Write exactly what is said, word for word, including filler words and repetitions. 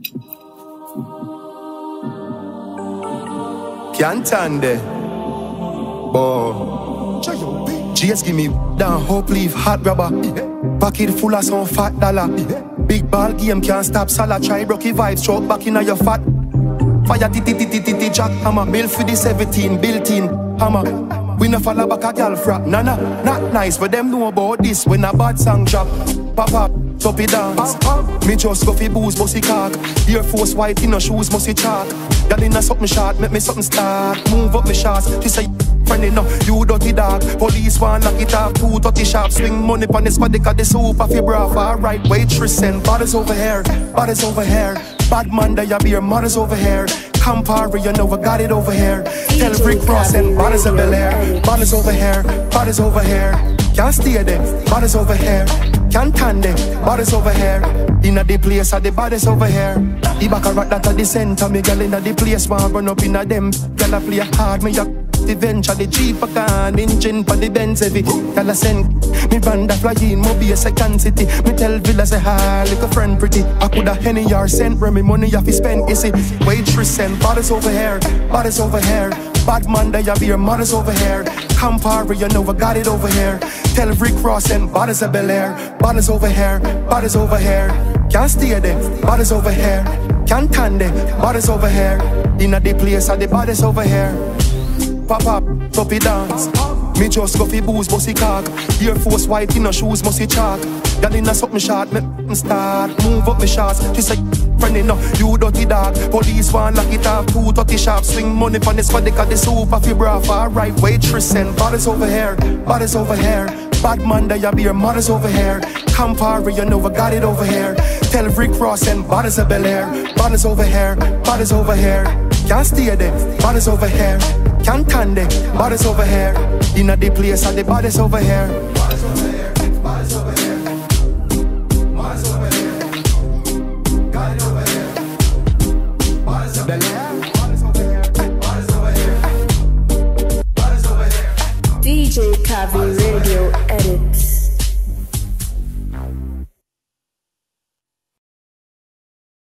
Cantande. Boy. G S give me down, hope leave hot rubber. Pocket full of some fat dollar. Big ball game can't stop Salah. Try Rocky vibes, stroke back in your fat. Fire titi titi titi jack hammer. Bill for the seventeen, built in hammer. We no follow back a gal frap. Nah nah, not nice for them know about this when a bad song drop. Pop up, top it dance. Me just go fi booze, bossy cock. Air Force white in no shoes, musty chalk. Girl in a something short, make me something start. Move up me shots, she say friend enough, you dirty dog. Police want lock it up, two thirty sharp. Swing money pon this body, cause the soup of your bra. Alright, waitress and bodies over here, bodies over here. Bad man that you be your mothers over here. Campari, you know we got it over here. Tell Rick Ross and bodies of Bel Air. Bodies over here, bodies over here. Can't stay there, bodies over here. Can't stand there, bodies over here. Inna the place of the bodies over here. The back a rock that at the center. Me girl inna the place want run up inna them. Girl a play hard, me a the venture. The Jeep a can, engine for the Benz heavy. Girl a send me run the fly in, Moby a second city. Me tell Villa say hi, like a friend pretty. I coulda Henny or sent where me money have to spend. You see, waitress and bodies over here, bodies over here. Bad man that you be your mothers over here. Campari, you know we got it over here. Tell Rick Ross and bodies of Bel Air. Bodies over here, bodies over here. Can't stay there, bodies over here. Can't stand there, bodies over here. Inna the place of the bodies over here. Pop up, top it dance. Me just go fi booze, bossy cock. Air Force white in no shoes, musty chalk. Girl in a something short, me start. Move up me shots, she say friend enough, you dirty dog. Police want lock it up, two thirty sharp. Swing money pon this body, cause the soup of your bra. Alright, waitress and bodies over here, bodies over here. Bad man that you be your mothers over here. Campari, you know we got it over here. Tell Rick Ross and bodies of Bel Air. Bodies over here, bodies over here. Can't stay there, bodies over here. Can't stand there, bodies over here. Inna the place of the bodies over here. Bodies over here, bodies over here. Bodies over here. Got it over here. Bodies over here. Bodies over here. Bodies over here. Bodies over here. DjKavi Radio Edit.